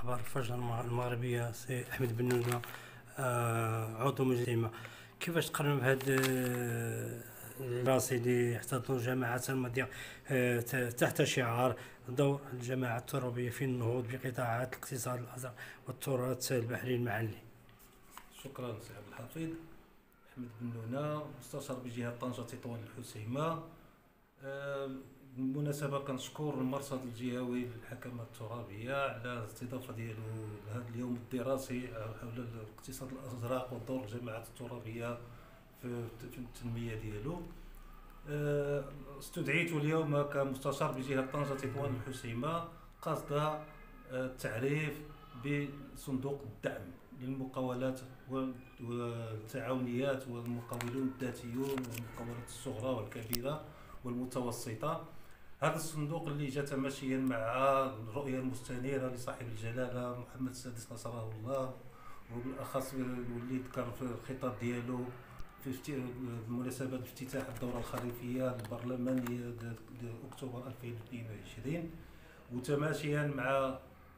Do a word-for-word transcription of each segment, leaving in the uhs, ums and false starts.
أخبار الفجر المغربية سي أحمد بنونة، آه عضو مجلس الأئمة. كيفاش تقرن بهذا الراسي اللي احتضنوا جماعة المدينة آه تحت شعار دور الجماعة الترابية في النهوض بقطاعات الاقتصاد الأزرق والتراث البحري المحلي؟ شكرا سي عبد الحفيظ. أحمد بنونة، مستشار بجهة طنجة تطوان الحسيمة. آه بالمناسبة كنشكر المرصد الجهوي للحكمة الترابية على الاستضافة ديالو لهذا اليوم الدراسي حول الاقتصاد الأزرق ودور الجماعات الترابية في التنمية ديالو. أه استدعيت اليوم كمستشار بجهة طنجة تطوان الحسيمة قصد التعريف بصندوق الدعم للمقاولات والتعاونيات والمقاولون الذاتيون والمقاولات الصغرى والكبيرة والمتوسطة. هذا الصندوق اللي جاء تماشيا مع الرؤية المستنيرة لصاحب الجلالة محمد السادس نصره الله، وبالأخص واللي ذكر في الخطاب ديالو في بمناسبة افتتاح الدورة الخريفية البرلمانية لأكتوبر ألفين واثنين وعشرين، وتماشيا مع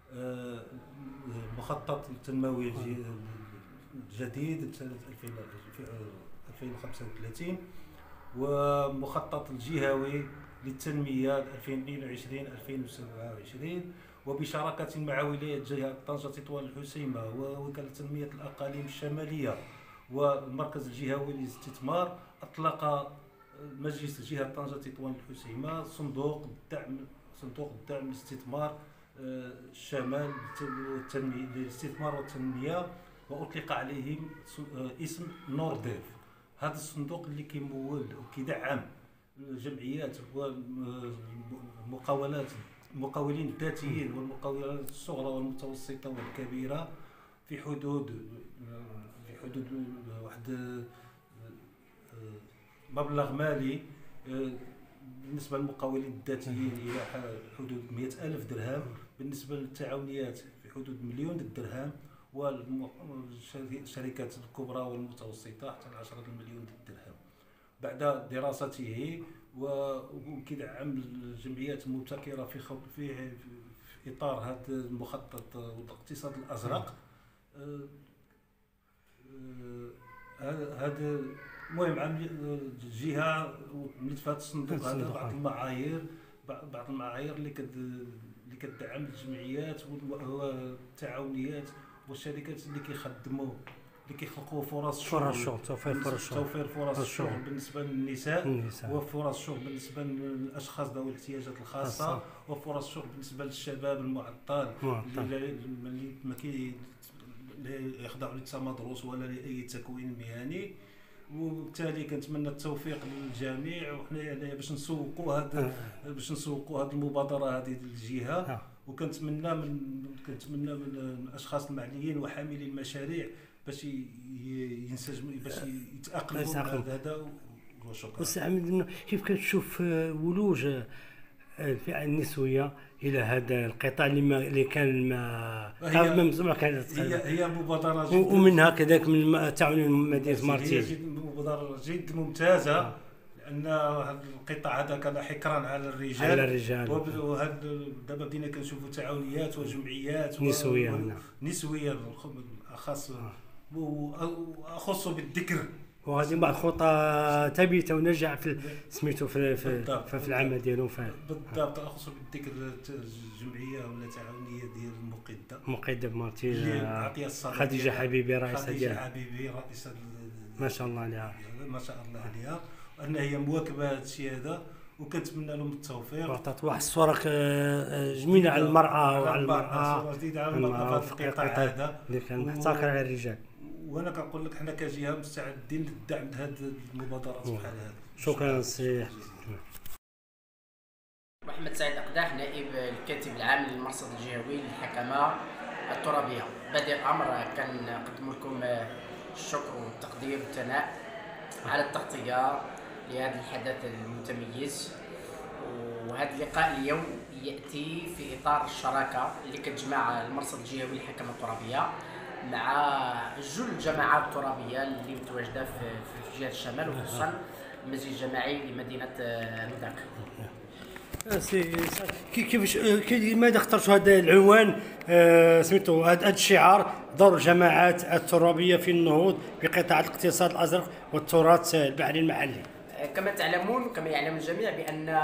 المخطط التنموي الجديد سنة ألفين وخمسة وثلاثين ومخطط الجهوي للتنمية ألفين واثنين وعشرين ألفين وسبعة وعشرين، وبشراكة مع ولاية جهة طنجة تطوان الحسيمة ووكالة تنمية الأقاليم الشمالية والمركز الجهوي للاستثمار. أطلق مجلس جهة طنجة تطوان الحسيمة صندوق الدعم صندوق الدعم للاستثمار الشمال للاستثمار والتنمية، وأطلق عليه اسم نورديف. هذا الصندوق اللي كيمول وكيدعم الجمعيات والمقاولات المقاولين الذاتيين والمقاولات الصغرى والمتوسطة والكبيرة في حدود في حدود واحد مبلغ مالي بالنسبة للمقاولين الذاتيين إلى حدود مئة ألف درهم، بالنسبة للتعاونيات في حدود مليون الدرهم، والشركات الكبرى والمتوسطة حتى عشرة مليون درهم. بعد دراسته وكيدعم الجمعيات المبتكرة في في في إطار هذا المخطط والاقتصاد الأزرق. هذا المهم عن الجهة ملي تفات الصندوق هذا بعض المعايير بعض المعايير اللي كد اللي كتدعم الجمعيات والتعاونيات والشركات اللي كيخدموا اللي كيخلقوا فرص شغل توفير فرص الشغل توفير فرص الشغل بالنسبه للنساء، وفرص الشغل بالنسبه للاشخاص ذوي الاحتياجات الخاصه، وفرص الشغل بالنسبه للشباب المعطل اللي ما كي يخضع للتمدرس ولا لاي تكوين مهني. وبالتالي كنتمنى التوفيق للجميع، وحنا باش نسوقوا هذا باش نسوقوا هذه المبادره هذه للجهه، وكنتمنى من كنتمنى من الاشخاص المعنيين وحاملي المشاريع باش ينسجموا باش يتاقلموا مع هذا. وشكرا. بس عمد كيف كتشوف ولوج الفئه النسويه الى هذا القطاع اللي ما اللي كان ما ممزوع كانت هي هي مبادره جد ومنها كذلك من تعاون مدينه مارتيل مبادره جد ممتازه آه. لان هذا القطاع هذا كان حكرا على الرجال على الرجال وهذا دابا بدينا كنشوفوا تعاونيات وجمعيات نسويه و... نسويه بالاخص آه. واخص بالذكر، وهذه بعض خطى ثابته ونجح في سميتو في في, في, في العمل ديالهم بالضبط. اخص بالذكر الجمعيه ولا تعاونيه ديال المقده مقده بمارتيل خديجه حبيبي رئيسه خديجه حبيبي رئيسه ما شاء الله عليها ما شاء الله عليها، ان هي مواكبه هذا الشيء هذا، وكنتمنى لهم التوفيق. وعطات واحد الصوره جميله على المراه وعلى المراه صوره جديده على المراه في القطاع هذا اللي كان محتكر على الرجال. وانا كنقول لك حنا كجهه مستعدين للدعم لهذه المبادرات بحال هذه. شكرا سي محمد سعيد أقداح، نائب الكاتب العام للمرصد الجهوي للحكمة الترابية. بادئ الأمر كنقدم لكم الشكر والتقدير والثناء على التغطية لهذا الحدث المتميز. وهذا اللقاء اليوم يأتي في إطار الشراكة اللي كتجمع المرصد الجهوي للحكمة الترابية مع جل الجماعات الترابية اللي متواجدة في جهة الشمال، وخصوصا المسجد الجماعي لمدينة مداك. كيفاش لماذا اخترتوا هذا العنوان آه سميتو هذا الشعار دور الجماعات الترابيه في النهوض بقطاع الاقتصاد الازرق والتراث البحري المحلي؟ كما تعلمون كما يعلم الجميع بان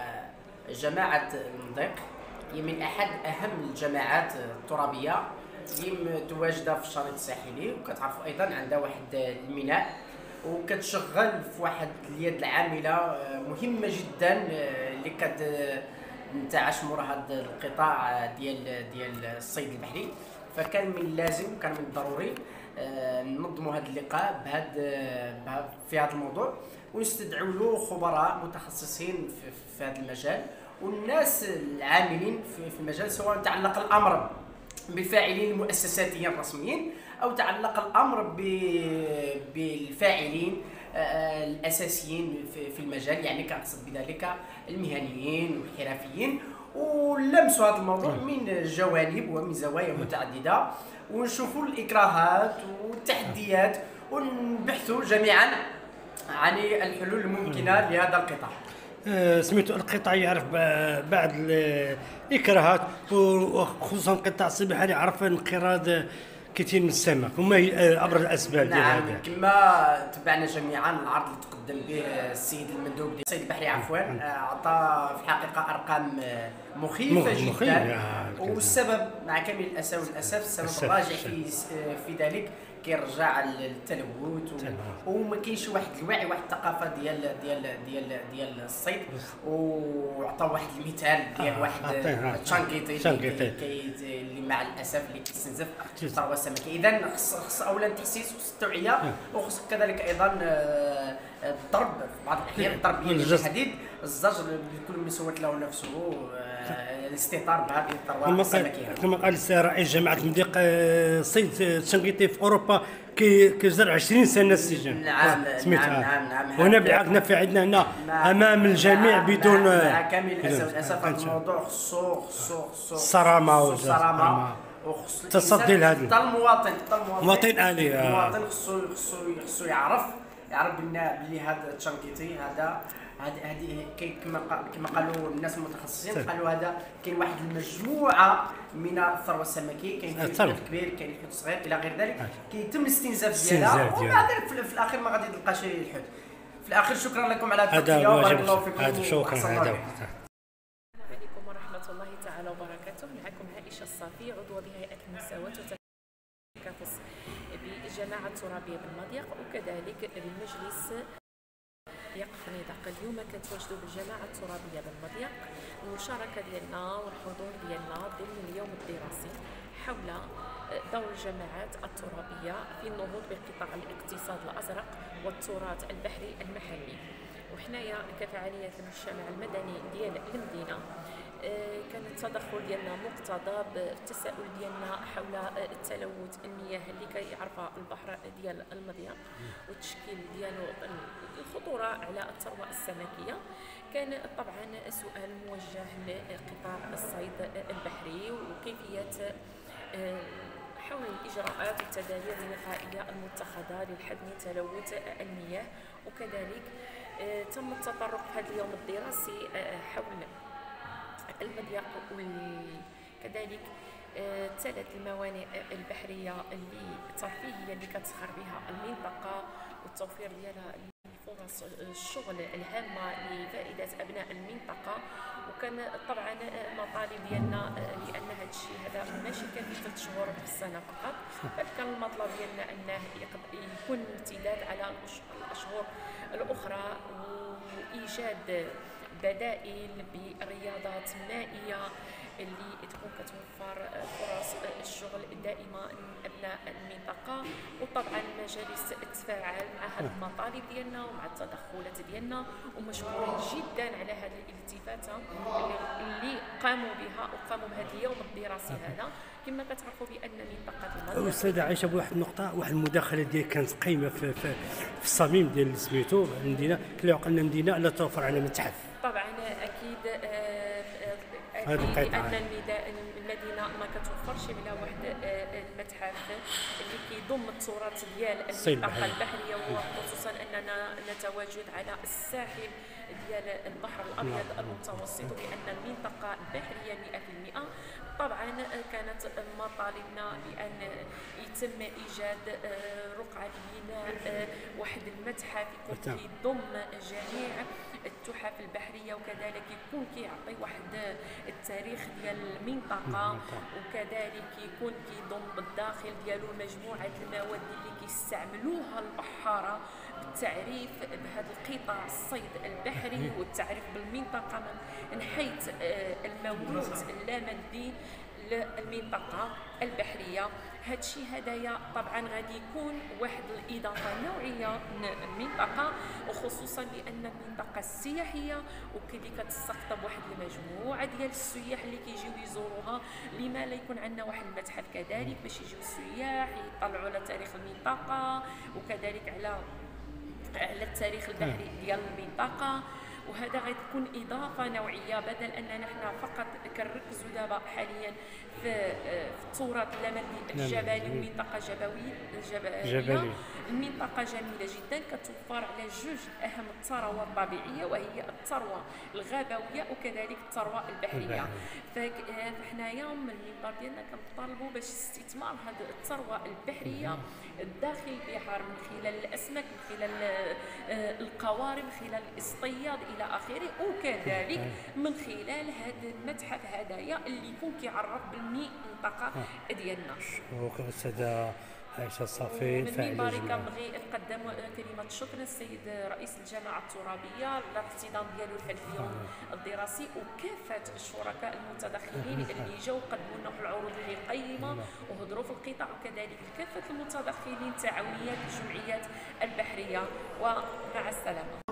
جماعه المضيق هي من احد اهم الجماعات الترابيه اللي متواجده في الشريط الساحلي، وكتعرفوا ايضا عندها واحد الميناء وكتشغل في واحد اليد العامله مهمه جدا اللي كتنتعش مورا هذا القطاع ديال ديال الصيد البحري. فكان من اللازم كان من الضروري ننظموا هذا اللقاء بهذا في هذا الموضوع ونستدعوا له خبراء متخصصين في هذا المجال والناس العاملين في المجال، سواء تعلق الامر بالفاعلين المؤسساتيين الرسميين او تعلق الامر بالفاعلين الاساسيين في المجال، يعني كنقصد بذلك المهنيين والحرفيين، ولمسوا هذا الموضوع من جوانب ومن زوايا متعدده ونشوفوا الاكراهات والتحديات ونبحثوا جميعا عن الحلول الممكنه لهذا القطاع. آه سميتو القطاع يعرف بعض الاكراهات وخصوصا قطاع الصيد البحري عرف انقراض كثير من السمك، وما هي ابرز الاسباب ديال هذا؟ نعم، كما تبعنا جميعا العرض اللي تقدم به السيد المندوب ديال الصيد البحري عفوا عطى في الحقيقه ارقام مخيفه جدا مخيفة. والسبب مع كامل الاسف والاسف السبب الراجع في في ذلك كيرجع للتلوث وما كاينش واحد الوعي واحد الثقافه ديال ديال ديال ديال الصيد. وعطى واحد المثال ديال واحد تشانكيتي اللي مع الاسف اللي كيستنزف الثروه السمكيه. اذا خص خص اولا التحسيس وخص التوعيه وخص كذلك ايضا الضرب في بعض الاحيان الضرب بالحديد الزجر لكل من سوت له نفسه الاستهتار بهذه الثروه السمكيه. كما قال رئيس جامعه المضيق الصيد تشانكيتي في اوروبا كيزرع عشرين سنه السجن. نعم نعم نعم نعم. هنا بالعكس عندنا هنا امام الجميع بدون مع كامل الاسف والاسف هذا الموضوع خصو خصو خصو الصرامه والصرامه وخص التصدي لهذا حتى المواطن حتى المواطن الي المواطن خصو خصو خصو يعرف يعرف بلي هذا تشانكيتي هذا هذه كما كما قالوا الناس المتخصصين قالوا هذا كاين واحد المجموعه من الثروه السمكيه، كاين الحوت الكبير كاين الحوت الصغير الى غير ذلك كيتم الاستنزاف ديالها وبعدين في الاخير ما غادي تلقى شي الحوت. في الاخير شكرا لكم على التغطيه وبارك الله فيكم. هذا شكرا. السلام عليكم ورحمه الله تعالى وبركاته. معكم عائشه الصافي عضو بهيئه المساواه والتكافؤ بجماعه الترابيه بالمضيق وكذلك بالمجلس يقف نضاق. اليوم كنتواجدوا بالجماعه الترابيه بالمضيق المشاركه ديالنا والحضور ديالنا ضمن اليوم الدراسي حول دور الجماعات الترابيه في النهوض بقطاع الاقتصاد الازرق والتراث البحري المحلي. وحنايا كفعاليات المجتمع المدني ديال المدينه كان التدخل ديالنا مقتضب بالتساؤل ديالنا حول التلوث المياه اللي كيعرفها البحر ديال المضيق والتشكيل ديالو الخطوره على الثروه السمكيه. كان طبعا سؤال موجه لقطاع الصيد البحري وكيفيه حول الاجراءات والتدابير الوقائيه المتخذه للحد من تلوث المياه. وكذلك تم التطرق في هذا اليوم الدراسي حول المضيق وكذلك ثلاث الموانئ البحريه اللي الترفيهيه اللي كتسخر بها المنطقه والتوفير ديالها لفرص الشغل الهامه لفائده ابناء المنطقه. وكان طبعا المطالب ديالنا لان هذا الشيء هذا ماشي كافي ثلاث شهور في السنه فقط، بل كان المطلب ديالنا انه يكون امتداد على الاشهر الاخرى وايجاد بدائل برياضات مائيه اللي تكون كتوفر فرص الشغل دائما ابناء المنطقه. وطبعا المجالس تتفاعل مع هذه المطالب ديالنا ومع التدخلات ديالنا ومشكورين جدا على هذه الالتفاته اللي قاموا بها وقاموا بهذا اليوم الدراسي هذا. كما كتعرفوا بان منطقه المضيق استاذه عائشه بواحد النقطه واحد المداخله ديال كانت قايمه في, في, في الصميم ديال سميتو المدينه كي عقلنا المدينه لا توفر على متحف. طبعا اكيد لان المدينه ما كتوفرش بلا واحد المتحف اللي كيضم التراث ديال المنطقه البحريه وخصوصا اننا نتواجد على الساحل ديال البحر الابيض المتوسط، بان المنطقه البحريه مئة بالمئة. طبعا كانت مطالبنا بان يتم ايجاد رقعه لبناء واحد المتحف يكون كيضم جميع التحف البحريه، وكذلك يكون كيعطي واحد التاريخ ديال المنطقه، وكذلك يكون كيضم بالداخل ديالو مجموعه المواد اللي كيستعملوها البحاره بالتعريف بهذا القطاع الصيد البحري والتعريف بالمنطقه من حيث الموروث اللامادي للمنطقه البحريه. هذا الشيء هدايا طبعا غادي يكون واحد الاضافه نوعيه للمنطقه، وخصوصا لان المنطقه السياحيه وكذلك كتستقطب واحد المجموعه ديال السياح اللي كيجيو يزوروها. لما لا يكون عندنا واحد المتحف كذلك باش يجيو السياح يطلعوا على تاريخ المنطقه وكذلك على على التاريخ البحري ديال المنطقه، وهذا غادي تكون اضافه نوعيه بدل اننا حنا فقط كنركزوا دابا حاليا في التراث اللامادي الجبلي ومنطقه جبويه جبليه. المنطقه جميله جدا كتوفر على جوج اهم الثروه الطبيعيه، وهي الثروه الغابويه وكذلك الثروه البحريه. فحنايا من المنبر ديالنا كنطالبوا باش استثمار هذه الثروه البحريه داخل البحار من خلال الاسماك، من خلال القوارب، من خلال الاصطياد الى اخره، وكذلك من خلال هذا المتحف هدايا اللي يكون كيعرف بالمنطقه ديالنا. شكرا استاذه عائشه الصافي. من المنبر كنبغي نقدم كلمه شكر للسيد رئيس الجامعه الترابيه الاقتدام ديالو لهذا اليوم الدراسي، وكافه الشركاء المتدخلين اللي جاوا قدموا لنا في العروض اللي قيمه وهضروا في القطاع، وكذلك كافه المتدخلين التعاونيات الجمعيات البحريه. ومع السلامه.